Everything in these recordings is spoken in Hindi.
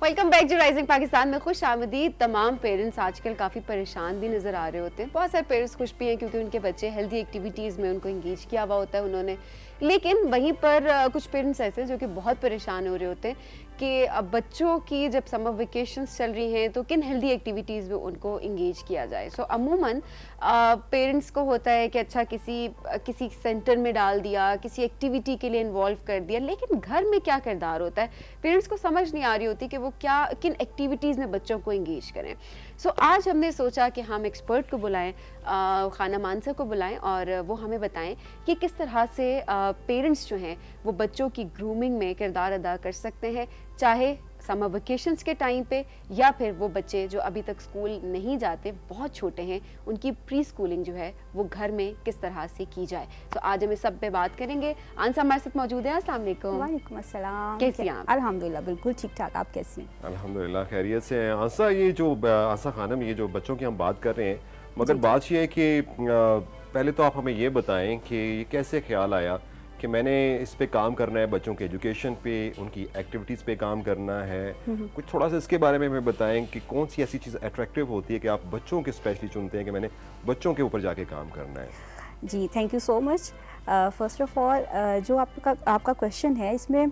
Welcome back to rising Pakistan में खुश आमदीद। तमाम पेरेंट्स आजकल काफ़ी परेशान भी नज़र आ रहे होते हैं। बहुत सारे पेरेंट्स खुश भी हैं क्योंकि उनके बच्चे हेल्दी एक्टिविटीज़ में उनको इंगेज किया हुआ होता है उन्होंने। लेकिन वहीं पर कुछ पेरेंट्स ऐसे हैं जो कि बहुत परेशान हो रहे होते हैं कि अब बच्चों की जब समर वेकेशंस चल रही हैं तो किन हेल्दी एक्टिविटीज़ में उनको इंगेज किया जाए। सो अमूमन पेरेंट्स को होता है कि अच्छा किसी सेंटर में डाल दिया, किसी एक्टिविटी के लिए इन्वॉल्व कर दिया, लेकिन घर में क्या किरदार होता है पेरेंट्स को समझ नहीं आ रही होती कि वो क्या किन एक्टिविटीज़ में बच्चों को इंगेज करें। सो आज हमने सोचा कि हम एक्सपर्ट को बुलाएं, खाना मानसा को बुलाएं और वो हमें बताएं कि किस तरह से पेरेंट्स जो हैं वो बच्चों की ग्रूमिंग में किरदार अदा कर सकते हैं, चाहे समर वेकेशंस के टाइम पे या फिर वो बच्चे जो अभी तक स्कूल नहीं जाते, बहुत छोटे हैं, उनकी प्री स्कूलिंग जो है वो घर में किस तरह से की जाए। तो आज हम इस सब पे बात करेंगे। आंसा हमारे साथ मौजूद है। अस्सलाम वालेकुम। वालेकुम अस्सलाम। कैसी हैं आप? अल्हम्दुलिल्लाह बिल्कुल ठीक ठाक, आप कैसी हैं? अल्हम्दुलिल्लाह खैरियत से हैं। आंसा, ये जो आंसा खानम, ये जो बच्चों की हम बात कर रहे हैं, मगर बात ये है कि पहले तो आप हमें ये बताएं कि ये कैसे ख्याल आया कि मैंने इस पे काम करना है, बच्चों के एजुकेशन पे, उनकी एक्टिविटीज़ पे काम करना है। कुछ थोड़ा सा इसके बारे में हमें बताएं कि कौन सी ऐसी चीज़ अट्रैक्टिव होती है कि आप बच्चों के स्पेशली चुनते हैं कि मैंने बच्चों के ऊपर जाके काम करना है। जी, thank you so much. First of all जो आपका क्वेश्चन है, इसमें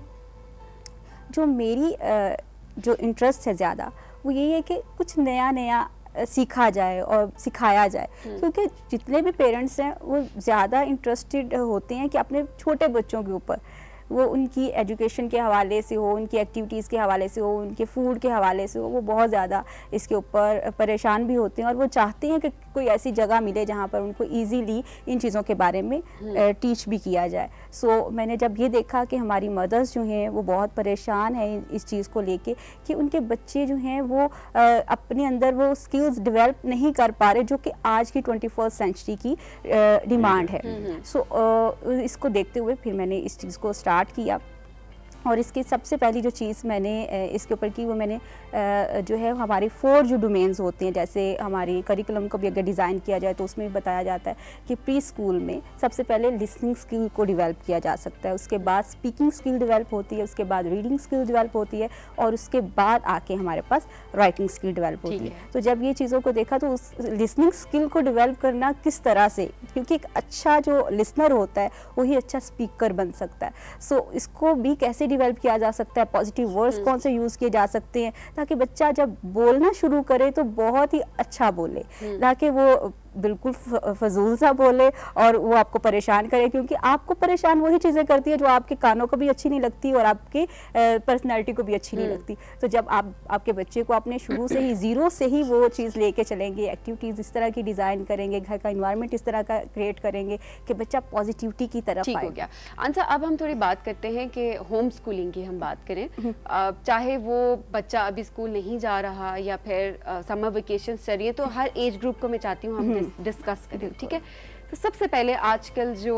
जो मेरी जो इंटरेस्ट है ज़्यादा वो यही है कि कुछ नया सीखा जाए और सिखाया जाए, क्योंकि जितने भी पेरेंट्स हैं वो ज़्यादा इंटरेस्टेड होते हैं कि अपने छोटे बच्चों के ऊपर, वो उनकी एजुकेशन के हवाले से हो, उनकी एक्टिविटीज़ के हवाले से हो, उनके फूड के हवाले से हो, वो बहुत ज़्यादा इसके ऊपर परेशान भी होते हैं और वो चाहते हैं कि कोई ऐसी जगह मिले जहाँ पर उनको इजीली इन चीज़ों के बारे में टीच भी किया जाए। सो मैंने जब ये देखा कि हमारी मदर्स जो हैं वो बहुत परेशान हैं इस चीज़ को लेके कि उनके बच्चे जो हैं वो अपने अंदर वो स्किल्स डेवलप नहीं कर पा रहे जो कि आज की 21st सेंचुरी की डिमांड है। सो इसको देखते हुए फिर मैंने इस चीज़ को स्टार्ट किया और इसकी सबसे पहली जो चीज़ मैंने इसके ऊपर की वो मैंने जो है हमारे 4 जो डोमेन्स होते हैं, जैसे हमारी करिकुलम को भी अगर डिज़ाइन किया जाए तो उसमें भी बताया जाता है कि प्री स्कूल में सबसे पहले लिसनिंग स्किल को डेवलप किया जा सकता है, उसके बाद स्पीकिंग स्किल डेवलप होती है, उसके बाद रीडिंग स्किल डेवलप होती है और उसके बाद आके हमारे पास राइटिंग स्किल डेवलप होती है। तो जब ये चीज़ों को देखा तो उस लिसनिंग स्किल को डेवलप करना किस तरह से, क्योंकि एक अच्छा जो लिसनर होता है वही अच्छा स्पीकर बन सकता है। सो इसको भी कैसे डेवलप किया जा सकता है, पॉजिटिव वर्ड्स कौन से यूज़ किए जा सकते हैं ताकि बच्चा जब बोलना शुरू करे तो बहुत ही अच्छा बोले, ताकि वो बिल्कुल फजूल सा बोले और वो आपको परेशान करे, क्योंकि आपको परेशान वही चीज़ें करती है जो आपके कानों को भी अच्छी नहीं लगती और आपकी पर्सनैलिटी को भी अच्छी नहीं लगती। तो जब आप आपके बच्चे को अपने शुरू से ही ज़ीरो से ही वो चीज़ लेके चलेंगे, एक्टिविटीज़ इस तरह की डिज़ाइन करेंगे, घर का इन्वायरमेंट इस तरह का क्रिएट करेंगे कि बच्चा पॉजिटिविटी की तरफ आए। हो गया। आंसा, अब हम थोड़ी बात करते हैं कि होम स्कूलिंग की हम बात करें, चाहे वो बच्चा अभी स्कूल नहीं जा रहा या फिर समर वेकेशन चल रही है, तो हर एज ग्रुप को मैं चाहती हूँ हम डिस्कस करें, ठीक है। तो सबसे पहले आजकल जो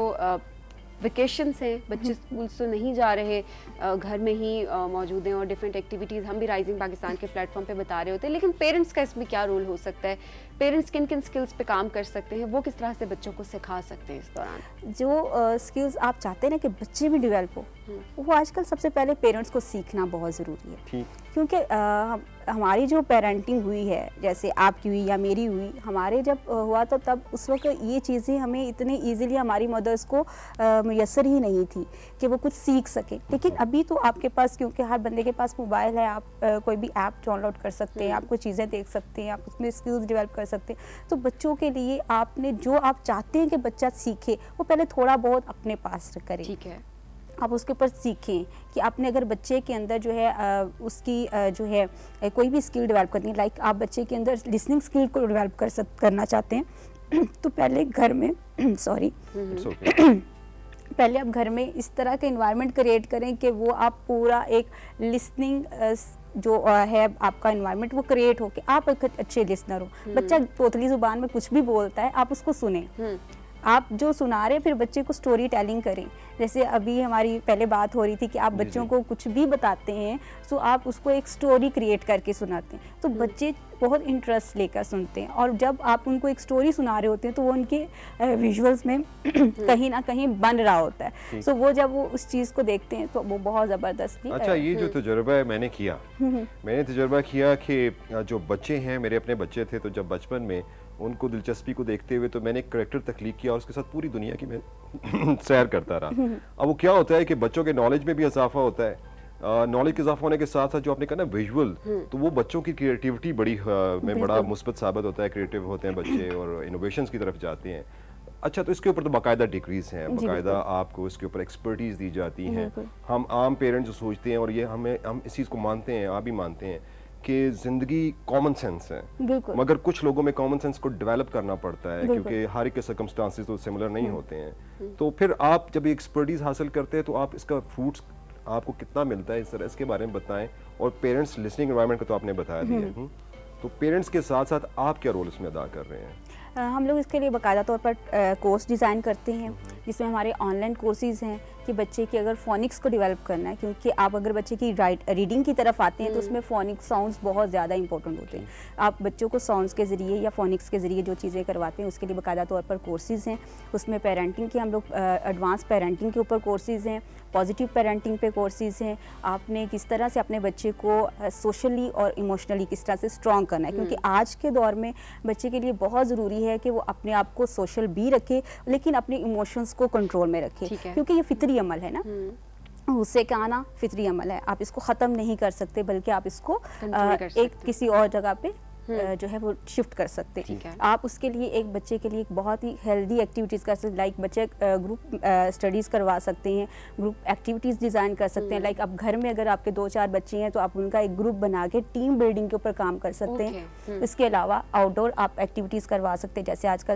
वेकेशंस हैं, बच्चे स्कूल से नहीं जा रहे, घर में ही मौजूद हैं और डिफरेंट एक्टिविटीज़ हम भी राइजिंग पाकिस्तान के प्लेटफॉर्म पे बता रहे होते हैं, लेकिन पेरेंट्स का इसमें क्या रोल हो सकता है, पेरेंट्स किन किन स्किल्स पे काम कर सकते हैं, वो किस तरह से बच्चों को सिखा सकते हैं इस दौरान? जो स्किल्स आप चाहते हैं ना कि बच्चे भी डेवलप हो, वो आजकल सबसे पहले पेरेंट्स को सीखना बहुत ज़रूरी है, क्योंकि हमारी जो पेरेंटिंग हुई है, जैसे आपकी हुई या मेरी हुई, हमारे जब हुआ तो तब उस वक्त ये चीज़ें हमें इतनी इजीली हमारी मदर्स को मुयस्सर ही नहीं थी कि वो कुछ सीख सके। लेकिन अभी तो आपके पास, क्योंकि हर बंदे के पास मोबाइल है, आप कोई भी ऐप डाउनलोड कर सकते हैं, आप कुछ चीज़ें देख सकते हैं, आप उसमें स्किल्स डेवलप कर सकते हैं। तो बच्चों के लिए आपने जो आप चाहते हैं कि बच्चा सीखे वो पहले थोड़ा बहुत अपने पास करें, ठीक है, आप उसके ऊपर सीखें कि आपने अगर बच्चे के अंदर जो है उसकी जो है कोई भी स्किल डेवलप करनी है, लाइक आप बच्चे के अंदर लिसनिंग स्किल को डेवलप करना चाहते हैं तो पहले घर में पहले आप घर में इस तरह का इन्वायरमेंट क्रिएट करें कि वो आप पूरा एक लिसनिंग जो है आपका इन्वायरमेंट वो क्रिएट हो कि आप एक अच्छे लिसनर हो। बच्चा तोतली ज़ुबान में कुछ भी बोलता है, आप उसको सुने, आप जो सुना रहे हैं फिर बच्चे को स्टोरी टेलिंग करें। जैसे अभी हमारी पहले बात हो रही थी कि आप बच्चों को कुछ भी बताते हैं तो आप उसको एक स्टोरी क्रिएट करके सुनाते हैं, तो बच्चे बहुत इंटरेस्ट लेकर सुनते हैं। और जब आप उनको एक स्टोरी सुना रहे होते हैं तो वो उनके विजुअल्स में कहीं ना कहीं बन रहा होता है, तो वो जब वो उस चीज़ को देखते हैं तो वो बहुत ज़बरदस्ती। अच्छा, ये जो तजुर्बा है मैंने किया, मैंने तजुर्बा किया कि जो बच्चे हैं, मेरे अपने बच्चे थे, तो जब बचपन में उनको दिलचस्पी को देखते हुए तो मैंने एक करैक्टर तख्लीक किया और उसके साथ पूरी दुनिया की मैं सैर करता रहा। अब वो क्या होता है कि बच्चों के नॉलेज में भी इजाफा होता है, नॉलेज के इजाफा होने के साथ साथ जो आपने कहा ना विजुअल, तो वो बच्चों की क्रिएटिविटी में बड़ा मुस्बत साबित होता है, क्रिएटिव होते हैं बच्चे और इनोवेशंस की तरफ जाते हैं। अच्छा, तो इसके ऊपर तो बाकायदा डिग्रीज हैं, बाकायदा आपको इसके ऊपर एक्सपर्टीज दी जाती हैं। हम आम पेरेंट्स जो सोचते हैं और ये हम इस चीज़ को मानते हैं, आप भी मानते हैं कि ज़िंदगी कॉमन सेंस है, मगर कुछ लोगों में कॉमन सेंस को डेवलप करना पड़ता है क्योंकि हर एक के सर्कमस्टांसेस तो सिमिलर नहीं होते हैं। तो फिर आप जब एक्सपर्टीज हासिल करते हैं तो आप इसका फ्रूट्स आपको कितना मिलता है, इस तरह इसके बारे में बताएं। और पेरेंट्स लिसनिंग एनवायरनमेंट को तो आपने बताया दिया, तो पेरेंट्स के साथ साथ आप क्या रोल इसमें अदा कर रहे हैं? हम लोग इसके लिए बाकायदा तौर पर कोर्स डिज़ाइन करते हैं, जिसमें हमारे ऑनलाइन कोर्सेज़ हैं कि बच्चे की अगर फोनिक्स को डेवलप करना है, क्योंकि आप अगर बच्चे की रीडिंग की तरफ आते हैं तो उसमें फोनिक्स साउंड्स बहुत ज़्यादा इंपॉर्टेंट होते हैं। आप बच्चों को साउंड्स के ज़रिए या फोनिक्स के ज़रिए जो चीज़ें करवाते हैं उसके लिए बाकायदा तौर पर कोर्सेज़ हैं। उसमें पेरेंटिंग के हम लोग एडवांस पेरेंटिंग के ऊपर कोर्सेज़ हैं, पॉजिटिव पेरेंटिंग पे कोर्सेज़ हैं। आपने किस तरह से अपने बच्चे को सोशली और इमोशनली किस तरह से स्ट्रॉन्ग करना है, क्योंकि आज के दौर में बच्चे के लिए बहुत ज़रूरी है कि वो अपने आप को सोशल भी रखे लेकिन अपने इमोशंस को कंट्रोल में रखे, क्योंकि ये फितरी अमल है ना, गुस्से का आना फितरी अमल है, आप इसको ख़त्म नहीं कर सकते बल्कि आप इसको एक किसी और जगह पे जो है वो शिफ्ट कर सकते हैं। आप उसके लिए एक बच्चे के लिए एक बहुत ही हेल्दी एक्टिविटीज़ कर सकते, लाइक बच्चे ग्रुप स्टडीज़ करवा सकते हैं, ग्रुप एक्टिविटीज़ डिज़ाइन कर सकते हैं। लाइक आप घर में अगर आपके 2-4 बच्चे हैं तो आप उनका एक ग्रुप बना के टीम बिल्डिंग के ऊपर काम कर सकते हैं। इसके अलावा आउटडोर आप एक्टिविटीज़ करवा सकते हैं, जैसे आजकल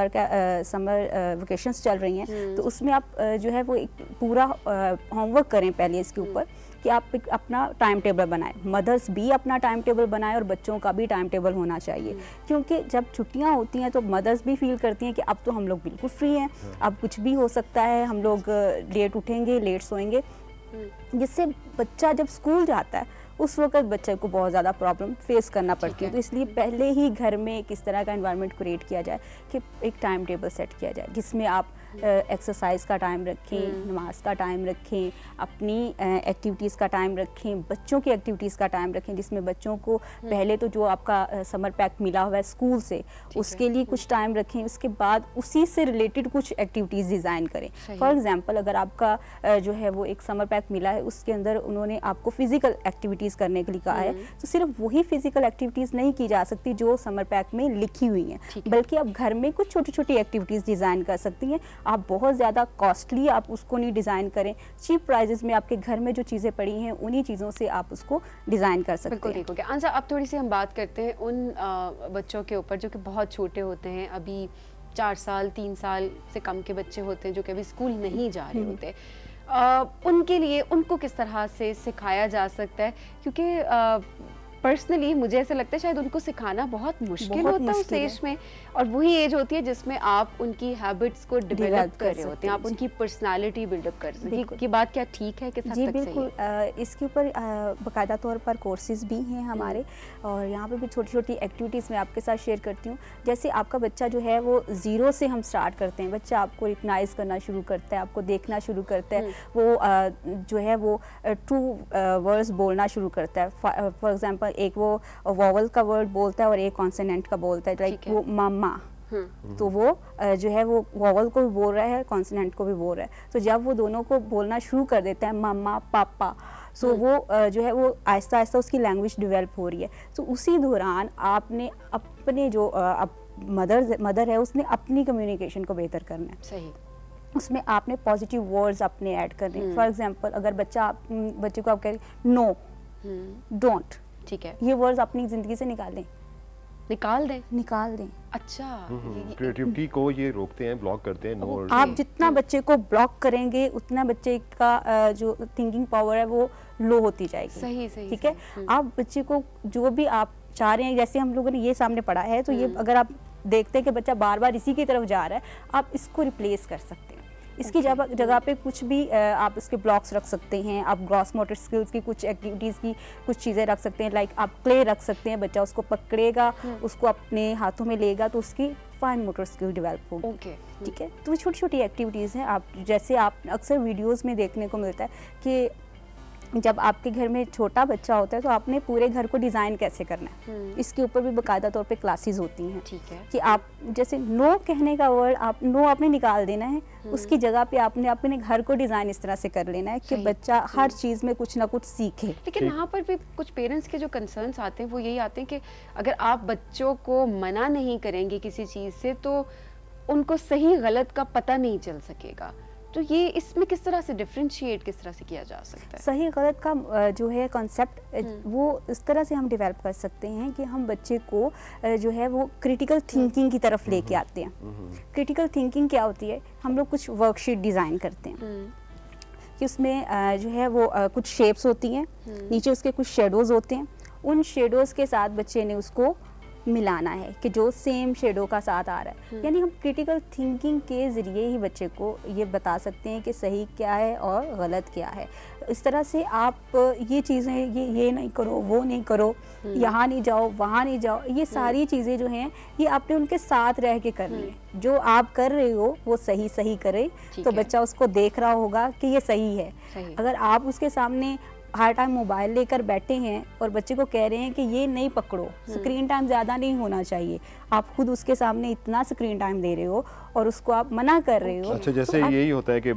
समर वेकेशंस चल रही हैं, तो उसमें आप जो है वो एक पूरा होमवर्क करें पहले इसके ऊपर कि आप अपना टाइम टेबल बनाएं। मदर्स भी अपना टाइम टेबल बनाएं और बच्चों का भी टाइम टेबल होना चाहिए, क्योंकि जब छुट्टियां होती हैं तो मदर्स भी फील करती हैं कि अब तो हम लोग बिल्कुल फ्री हैं, अब कुछ भी हो सकता है, हम लोग लेट उठेंगे, लेट सोएंगे, जिससे बच्चा जब स्कूल जाता है उस वक्त बच्चे को बहुत ज़्यादा प्रॉब्लम फेस करना पड़ती है। तो इसलिए पहले ही घर में किस तरह का एनवायरनमेंट क्रिएट किया जाए कि एक टाइम टेबल सेट किया जाए जिसमें आप एक्सरसाइज का टाइम रखें, नमाज का टाइम रखें, अपनी एक्टिविटीज़ का टाइम रखें, बच्चों की एक्टिविटीज़ का टाइम रखें, जिसमें बच्चों को पहले तो जो आपका समर पैक मिला हुआ है स्कूल से उसके लिए कुछ टाइम रखें, उसके बाद उसी से रिलेटेड कुछ एक्टिविटीज़ डिज़ाइन करें। फॉर एग्जांपल अगर आपका जो है वो एक समर पैक मिला है उसके अंदर उन्होंने आपको फिजिकल एक्टिविटीज़ करने के लिए कहा है, तो सिर्फ वही फिजिकल एक्टिविटीज़ नहीं की जा सकती जो समर पैक में लिखी हुई हैं, बल्कि आप घर में कुछ छोटी छोटी एक्टिविटीज़ डिज़ाइन कर सकती हैं। आप बहुत ज़्यादा कॉस्टली आप उसको नहीं डिज़ाइन करें, चीप प्राइजेस में आपके घर में जो चीज़ें पड़ी हैं उन्हीं चीज़ों से आप उसको डिज़ाइन कर सकते हैं। बिल्कुल। अंसा, अब थोड़ी सी हम बात करते हैं उन बच्चों के ऊपर जो कि बहुत छोटे होते हैं, अभी 4 साल 3 साल से कम के बच्चे होते हैं जो कि अभी स्कूल नहीं जा रहे होते, उनके लिए उनको किस तरह से सिखाया जा सकता है, क्योंकि पर्सनली मुझे ऐसा लगता है शायद उनको सिखाना बहुत मुश्किल होता है उस एज में, और वही एज होती है जिसमें आप उनकी हैबिट्स को डेवलप कर रहे होते हैं, आप उनकी पर्सनालिटी बिल्डअप कर सकते हैं। ये बात क्या ठीक है, किस हद तक सही है? बिल्कुल, इसके ऊपर बाकायदा तौर पर कोर्सेज भी हैं हमारे, और यहाँ पे भी छोटी छोटी एक्टिविटीज़ मैं आपके साथ शेयर करती हूँ। जैसे आपका बच्चा जो है वो 0 से हम स्टार्ट करते हैं, बच्चा आपको रिकग्नाइज करना शुरू करता है, आपको देखना शुरू करता है, वो जो है वो ट्रू वर्ड्स बोलना शुरू करता है। फॉर एग्जाम्पल एक वो वॉवल का वर्ड बोलता है और एक कॉन्सोनेंट का बोलता है, लाइक वो मामा, तो वो जो है वो वॉवल को भी बोल रहा है, कॉन्सोनेंट को भी बोल रहा है। तो जब वो दोनों को बोलना शुरू कर देता है, मामा पापा, सो वो जो है वो आहिस्ता आहिस्ता उसकी लैंग्वेज डेवलप हो रही है। तो उसी दौरान आपने अपने जो मदर है उसने अपनी कम्युनिकेशन को बेहतर करना है। सही, उसमें आपने पॉजिटिव वर्ड्स अपने ऐड करने हैं। फॉर एग्जांपल अगर बच्चे को आप कह रहे नो, डोंट, ठीक है, ये वर्ड्स अपनी ज़िंदगी से निकाल दें। अच्छा, क्रिएटिविटी को ये रोकते हैं, ब्लॉक करते हैं। नो, आप जितना बच्चे को ब्लॉक करेंगे उतना बच्चे का जो थिंकिंग पावर है वो लो होती जाएगी। सही, ठीक है। आप बच्चे को जो भी आप चाह रहे हैं, जैसे हम लोगों ने ये सामने पढ़ा है, तो ये अगर आप देखते हैं कि बच्चा बार बार इसी की तरफ जा रहा है, आप इसको रिप्लेस कर सकते हैं। इसकी जगह पे कुछ भी आप इसके ब्लॉक्स रख सकते हैं, आप ग्रॉस मोटर स्किल्स की कुछ एक्टिविटीज़ की कुछ चीज़ें रख सकते हैं, लाइक आप क्ले रख सकते हैं, बच्चा उसको पकड़ेगा, उसको अपने हाथों में लेगा तो उसकी फाइन मोटर स्किल डेवलप होगी। ओके, ठीक है, तो छोटी छोटी एक्टिविटीज़ हैं। आप जैसे आप अक्सर वीडियोस में देखने को मिलता है कि जब आपके घर में छोटा बच्चा होता है तो आपने पूरे घर को डिज़ाइन कैसे करना है, इसके ऊपर भी बाकायदा तौर पे क्लासेस होती हैं। ठीक है, कि आप जैसे नो कहने का वर्ड आप नो आपने निकाल देना है, उसकी जगह पे आपने अपने घर को डिज़ाइन इस तरह से कर लेना है कि बच्चा हर चीज़ में कुछ ना कुछ सीखे। लेकिन वहाँ पर भी कुछ पेरेंट्स के जो कंसर्न्स आते हैं वो यही आते हैं कि अगर आप बच्चों को मना नहीं करेंगे किसी चीज़ से तो उनको सही गलत का पता नहीं चल सकेगा, तो ये इसमें किस तरह से डिफरेंशिएट किस तरह से किया जा सकता है? सही गलत का जो है कॉन्सेप्ट वो इस तरह से हम डेवलप कर सकते हैं कि हम बच्चे को जो है वो क्रिटिकल थिंकिंग की तरफ लेके आते हैं। क्रिटिकल थिंकिंग क्या होती है, हम लोग कुछ वर्कशीट डिज़ाइन करते हैं कि उसमें जो है वो कुछ शेप्स होती हैं, नीचे उसके कुछ शेडोज़ होते हैं, उन शेडोज़ के साथ बच्चे ने उसको मिलाना है कि जो सेम शेडो का साथ आ रहा है। यानी हम क्रिटिकल थिंकिंग के ज़रिए ही बच्चे को ये बता सकते हैं कि सही क्या है और गलत क्या है। इस तरह से आप ये चीज़ें ये नहीं करो, वो नहीं करो, यहाँ नहीं जाओ, वहाँ नहीं जाओ, ये सारी चीज़ें जो हैं ये आपने उनके साथ रह के करनी है। जो आप कर रहे हो वो सही करे तो बच्चा उसको देख रहा होगा कि ये सही है। अगर आप उसके सामने हर टाइम मोबाइल लेकर बैठे हैं और बच्चे को कह रहे हैं कि ये नहीं पकड़ो, स्क्रीन टाइम ज़्यादा नहीं होना चाहिए, आप खुद उसके सामने इतना स्क्रीन टाइम दे रहे हो और उसको आप मना कर रहे हो। अच्छा, जैसे तो यही होता है कि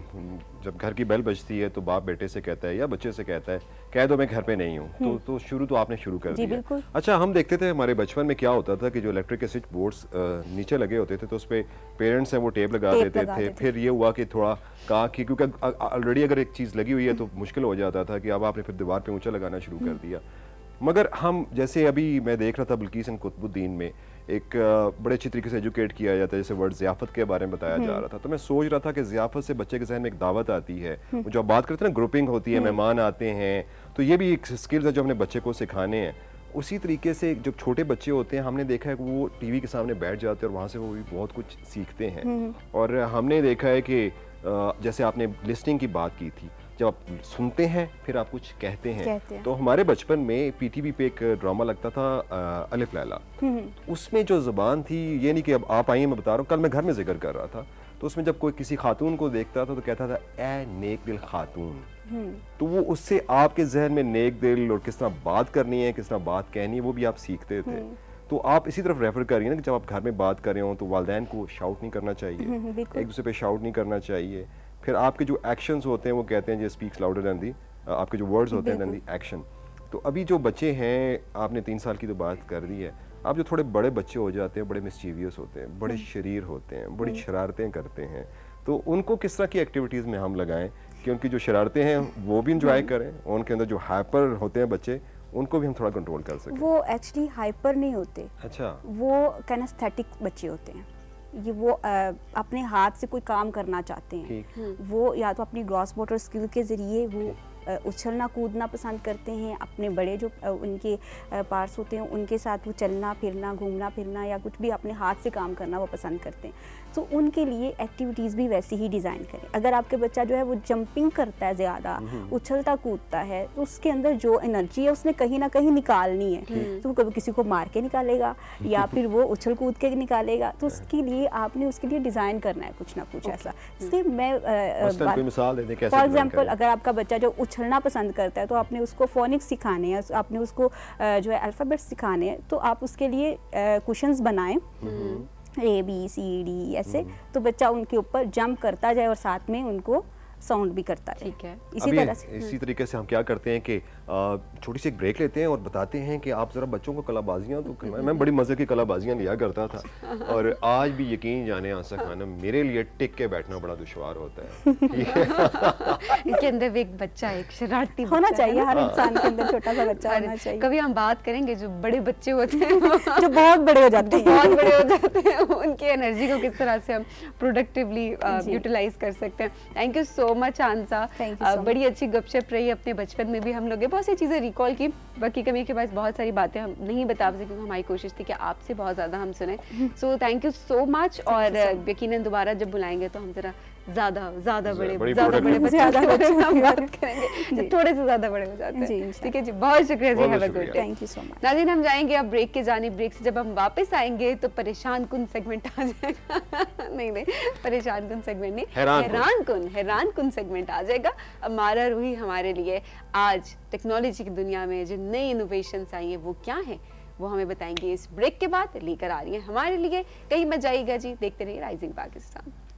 जब घर की बेल बजती है तो बाप बेटे से कहता है या बच्चे से कहता है कह दो मैं घर पे नहीं हूँ, तो शुरू तो आपने शुरू कर दिया। बिल्कुल। अच्छा, हम देखते थे हमारे बचपन में क्या होता था कि जो इलेक्ट्रिक के स्विच बोर्ड्स नीचे लगे होते थे तो उस पर पेरेंट्स हैं वो टेप लगा देते थे। फिर ये हुआ कि थोड़ा कहा कि क्योंकि ऑलरेडी अगर एक चीज़ लगी हुई है तो मुश्किल हो जाता था कि अब आपने फिर दीवार पे ऊंचा लगाना शुरू कर दिया। मगर हम जैसे अभी मैं देख रहा था बिल्किस एंड कुतुबुद्दीन में एक बड़े अच्छी तरीके से एजुकेट किया जाता है, जैसे वर्ड ज़ियाफ़त के बारे में बताया जा रहा था, तो मैं सोच रहा था कि ज़ियाफ़त से बच्चे के जहन में एक दावत आती है, जो आप बात करते हैं ना ग्रुपिंग होती है, मेहमान आते हैं, तो ये भी एक स्किल्स है जो अपने बच्चे को सिखाने हैं। उसी तरीके से जो छोटे बच्चे होते हैं हमने देखा है कि वो टीवी के सामने बैठ जाते हैं और वहाँ से वो भी बहुत कुछ सीखते हैं। और हमने देखा है कि जैसे आपने लिस्निंग की बात की थी, जब आप सुनते हैं फिर आप कुछ कहते हैं। तो हमारे बचपन में पीटीवी पे एक ड्रामा लगता था अलिफ लैला, उसमें जो ज़बान थी, ये नहीं कि अब आप आइए मैं बता रहा हूँ, कल मैं घर में जिक्र कर रहा था, तो उसमें जब कोई किसी खातून को देखता था तो कहता था ए नेक दिल खातून, तो वो उससे आपके जहन में नेक दिल और किस तरह बात करनी है, किस तरह बात कहनी है, वो भी आप सीखते थे। तो आप इसी तरफ रेफर करिए ना कि जब आप घर में बात कर रहे हो तो वालिदैन को शाउट नहीं करना चाहिए, एक दूसरे पे शाउट नहीं करना चाहिए। फिर आपके जो एक्शंस होते हैं वो कहते हैं जो स्पीक्स लाउडर देन दी, आपके जो वर्ड्स होते हैं देन दी एक्शन। तो अभी जो बच्चे हैं, आपने 3 साल की तो बात कर दी है, आप जो थोड़े बड़े बच्चे हो जाते हैं, बड़े मिस्चीवियस होते हैं, बड़े शरीर होते हैं, बड़ी शरारतें करते हैं, तो उनको किस तरह की एक्टिविटीज़ में हम लगाएं कि उनकी जो शरारतें हैं वो भी इंजॉय करें, उनके अंदर जो हाइपर होते हैं बच्चे उनको भी हम थोड़ा कंट्रोल कर सकें? वो एक्चुअली हाइपर नहीं होते। अच्छा, वो काइनेस्थेटिक बच्चे होते हैं। ये वो अपने हाथ से कोई काम करना चाहते हैं, वो या तो अपनी ग्रॉस मोटर स्किल के ज़रिए वो उछलना कूदना पसंद करते हैं, अपने बड़े जो उनके पार्ट्स होते हैं उनके साथ वो चलना फिरना घूमना फिरना या कुछ भी अपने हाथ से काम करना वो पसंद करते हैं। तो उनके लिए एक्टिविटीज़ भी वैसी ही डिज़ाइन करें। अगर आपके बच्चा जो है वो जंपिंग करता है ज़्यादा, उछलता कूदता है, तो उसके अंदर जो एनर्जी है उसने कहीं ना कहीं निकालनी है, तो वो कभी किसी को मार के निकालेगा या फिर वो उछल कूद के निकालेगा। तो उसके लिए आपने उसके लिए डिज़ाइन करना है कुछ ना कुछ ऐसा। इसलिए मैं फॉर एग्जाम्पल अगर आपका बच्चा जो उछलना पसंद करता है तो आपने उसको फोनिक्स सिखाने हैं, आपने उसको जो है अल्फ़ाबेट सिखाने हैं, तो आप उसके लिए कुशन्स बनाएं ABCD ऐसे, तो बच्चा उनके ऊपर जंप करता जाए और साथ में उनको साउंड भी करता है। ठीक है, इसी तरीके से हम क्या करते हैं कि छोटी सी एक ब्रेक लेते हैं और बताते हैं कि आप ज़रा बच्चों को कलाबाजियाँ, तो मैं बड़ी मज़े की कलाबाजियाँ लिया करता था और आज भी यकीन जाने आंसा खानम मेरे लिए टिक के बैठना बड़ा दुश्वार होता है। इनके अंदर एक बच्चा, एक शरारती होना चाहिए, हर इंसान के अंदर छोटा सा बच्चा होना चाहिए। कभी हम बात करेंगे जो बड़े बच्चे होते हैं जो बहुत बड़े हो जाते हैं, बहुत बड़े हो जाते हैं, उनकी एनर्जी को किस तरह से हम प्रोडक्टिवली यूटिलाइज कर सकते हैं। Thank you so much Ansa, बड़ी अच्छी गपशप रही। अपने बचपन में भी हम लोग बहुत सी चीज़ें रिकॉल की, बाकी कमी के पास बहुत सारी बातें हम नहीं बता सके क्योंकि हमारी कोशिश थी कि आपसे बहुत ज़्यादा हम सुने। So thank you so much, और यकीनन दोबारा जब बुलाएंगे तो हम ज़रा ज्यादा बड़े बड़ी ज्यादा बड़े बच्चों ज्यादा के बारे में बच्चों हम के बात बारे करेंगे, थोड़े से ज्यादा बड़े हो जाते जी, हैं। इंशाल्लाह। ठीक है जी, बहुत शुक्रिया जी, बहुत हैव अ शुक्रिया। Good day. Thank you so much. नाज़रीन, हम जाएंगे अब ब्रेक के जानी, ब्रेक से जब हम वापस आएंगे तो परेशान कुन सेगमेंट आ जाएगा नहीं परेशान कुन सेगमेंट नहीं, हैरान कुन सेगमेंट आ जाएगा। अमारा रूही हमारे लिए आज टेक्नोलॉजी की दुनिया में जो नई इनोवेशंस आई हैं वो क्या है, वो हमें बताएंगे इस ब्रेक के बाद। लेकर आ रही है हमारे लिए, कहीं मत जाइएगा जी, देखते रहिए राइजिंग पाकिस्तान।